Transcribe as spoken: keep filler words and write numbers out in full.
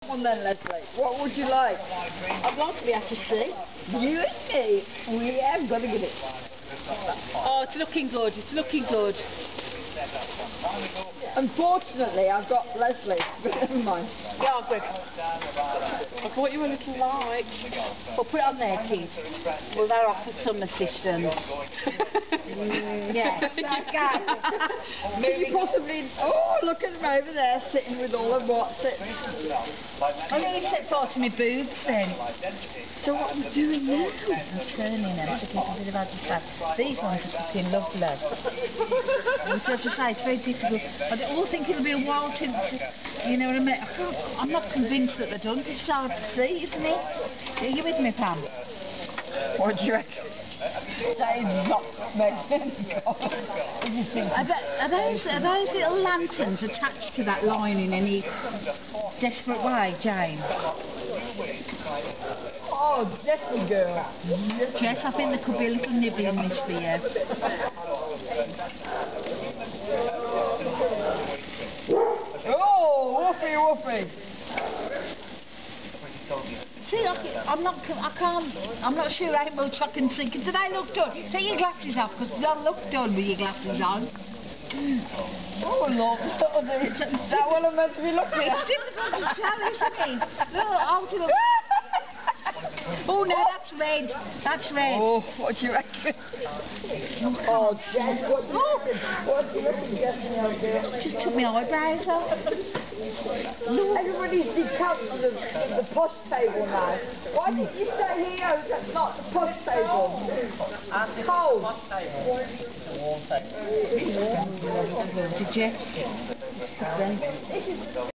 Come on then, Leslie. What would you like? I'd like to be able to see. You and me? We have got to get it. Oh, it's looking good. It's looking good. Unfortunately, I've got Leslie. But never mind. Yeah, quick. I bought you a little light. Well, put it on there, Keith. Well, they're off the summer system. Mm, Yeah. Okay. Can you possibly... Oh, look at them over there sitting with all of what's it. I know you set far to my boobs then. So what are we doing now? I'm turning them to keep a bit of agitated. These ones are fucking lovely. I have to say, it's very difficult. I all think it'll be a while since, you know what I mean? I can't, I'm not convinced that they're done. It's hard to see, isn't it? Are you with me, Pam? What do you reckon? That is not making Are, they, are, those, are those little lanterns attached to that line in any desperate way, Jane? Oh, Jessie girl. Jess, I think there could be a little nibble in this for you. Oh, woofy, woofy. See, I, I'm not, I can't, I'm not sure how much I can see. Do they look done? Take your glasses off, because they don't look done with your glasses on. Oh, Lord. Is that what I'm meant to be looking at? It's difficult to tell, isn't it? Look, hold it up. Oh, no, that's red. That's red. Oh, what do you reckon? Oh, Jess, what do you reckon? What do you reckon, Jess? Just took my eyebrows off. Everybody's decamped to the, the posh table now. Why didn't you stay here? That's not the posh table. It's cold. Did you?